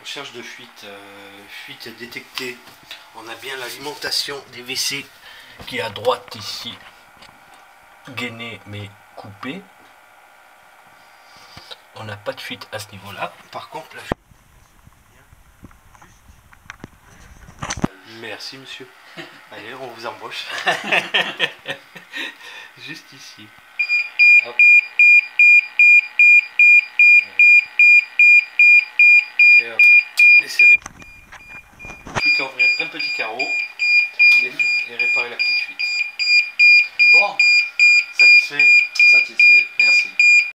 Recherche de fuite, fuite détectée. On a bien l'alimentation des WC qui est à droite ici, gainée mais coupée. On n'a pas de fuite à ce niveau-là. Par contre, la fuite... Merci monsieur. Allez, on vous embauche. Juste ici. Hop. Et hop, laissez. Plus qu'à ouvrir un petit carreau et réparer la petite fuite. Bon, Satisfait? satisfait. Merci.